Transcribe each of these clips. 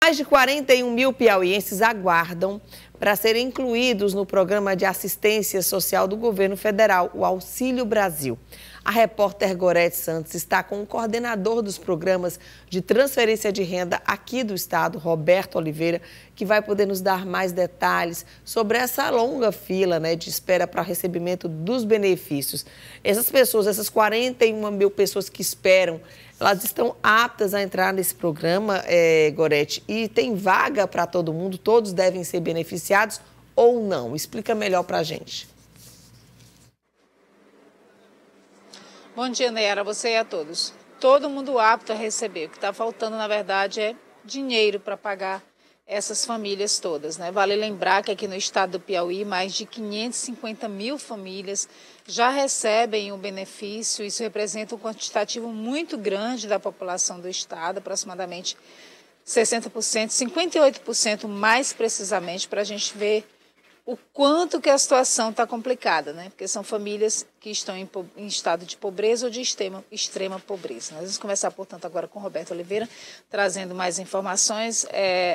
Mais de 41 mil piauienses aguardam para serem incluídos no programa de assistência social do governo federal, o Auxílio Brasil. A repórter Gorete Santos está com o coordenador dos programas de transferência de renda aqui do estado, Roberto Oliveira, que vai poder nos dar mais detalhes sobre essa longa fila, de espera para recebimento dos benefícios. Essas pessoas, essas 41 mil pessoas que esperam, elas estão aptas a entrar nesse programa, Gorete, e tem vaga para todo mundo? Todos devem ser beneficiados ou não? Explica melhor para a gente. Bom dia, Nayara, você e a todos. Todo mundo apto a receber. O que está faltando, na verdade, é dinheiro para pagar essas famílias todas, Vale lembrar que aqui no estado do Piauí, mais de 550 mil famílias já recebem o benefício. Isso representa um quantitativo muito grande da população do estado, aproximadamente 60%, 58% mais precisamente, para a gente ver o quanto que a situação está complicada, Porque são famílias que estão em estado de pobreza ou de extrema pobreza. Nós vamos conversar, portanto, agora com o Roberto Oliveira, trazendo mais informações.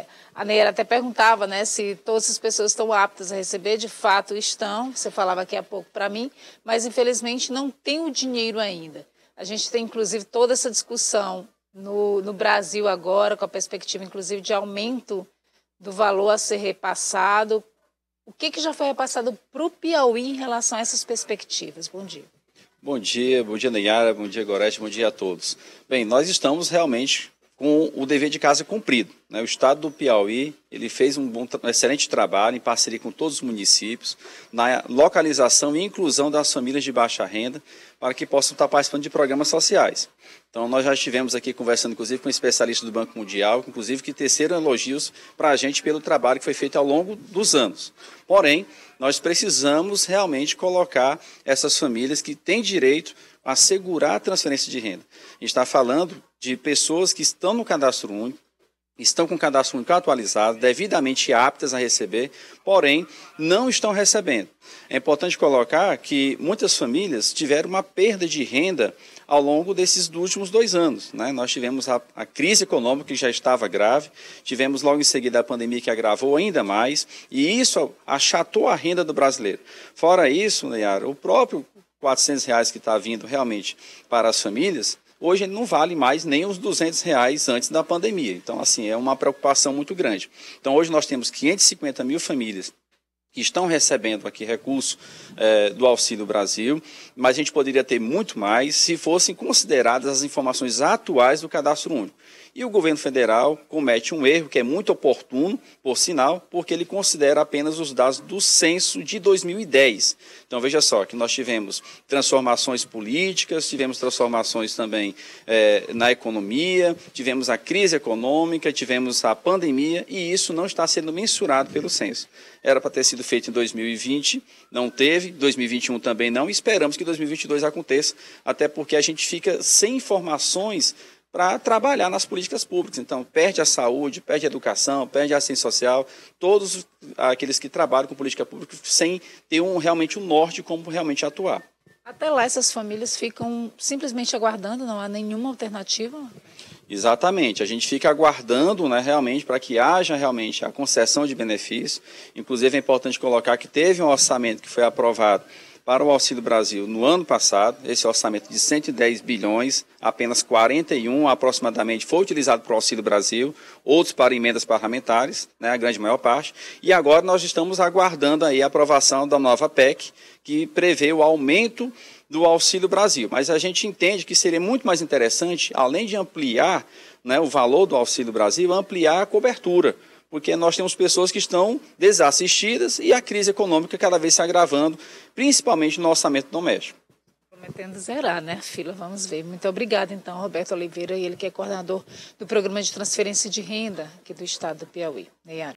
A Neira até perguntava, se todas as pessoas estão aptas a receber. De fato estão, você falava aqui há pouco para mim, mas infelizmente não tem o dinheiro ainda. A gente tem, inclusive, toda essa discussão no Brasil agora, com a perspectiva, inclusive, de aumento do valor a ser repassado. O que já foi repassado para o Piauí em relação a essas perspectivas? Bom dia. Bom dia, Nayara, bom dia, Gorete, bom dia a todos. Bem, nós estamos realmente com o dever de casa cumprido, O estado do Piauí, ele fez um excelente trabalho em parceria com todos os municípios, na localização e inclusão das famílias de baixa renda, para que possam estar participando de programas sociais. Então, nós já estivemos aqui conversando, inclusive, com um especialista do Banco Mundial, inclusive, que teceram elogios para a gente pelo trabalho que foi feito ao longo dos anos. Porém, nós precisamos realmente colocar essas famílias que têm direito a assegurar a transferência de renda. A gente está falando de pessoas que estão no cadastro único, estão com o cadastro único atualizado, devidamente aptas a receber, porém não estão recebendo. É importante colocar que muitas famílias tiveram uma perda de renda ao longo desses últimos 2 anos. Nós tivemos a crise econômica, que já estava grave, tivemos logo em seguida a pandemia, que agravou ainda mais, e isso achatou a renda do brasileiro. Fora isso, Nayara, o próprio R$400 que está vindo realmente para as famílias, hoje ele não vale mais nem os R$200 antes da pandemia. Então, assim, é uma preocupação muito grande. Então, hoje nós temos 550 mil famílias que estão recebendo aqui recurso do Auxílio Brasil, mas a gente poderia ter muito mais se fossem consideradas as informações atuais do cadastro único. E o governo federal comete um erro que é muito oportuno, por sinal, porque ele considera apenas os dados do censo de 2010. Então, veja só, que nós tivemos transformações políticas, tivemos transformações também na economia, tivemos a crise econômica, tivemos a pandemia, e isso não está sendo mensurado pelo censo. Era para ter sido feito em 2020, não teve, 2021 também não, e esperamos que 2022 aconteça, até porque a gente fica sem informações para trabalhar nas políticas públicas. Então, perde a saúde, perde a educação, perde a assistência social, todos aqueles que trabalham com política pública sem ter realmente um norte como realmente atuar. Até lá, essas famílias ficam simplesmente aguardando, não há nenhuma alternativa? Exatamente, a gente fica aguardando realmente para que haja realmente a concessão de benefício. Inclusive, é importante colocar que teve um orçamento que foi aprovado para o Auxílio Brasil no ano passado, esse orçamento de 110 bilhões, apenas 41 aproximadamente foi utilizado para o Auxílio Brasil, outros para emendas parlamentares, a grande maior parte, e agora nós estamos aguardando aí a aprovação da nova PEC, que prevê o aumento do Auxílio Brasil. Mas a gente entende que seria muito mais interessante, além de ampliar o valor do Auxílio Brasil, ampliar a cobertura, porque nós temos pessoas que estão desassistidas e a crise econômica cada vez se agravando, principalmente no orçamento doméstico. Prometendo zerar, fila? Vamos ver. Muito obrigada, então, Roberto Oliveira, ele que é coordenador do Programa de Transferência de Renda aqui do estado do Piauí. Nayara.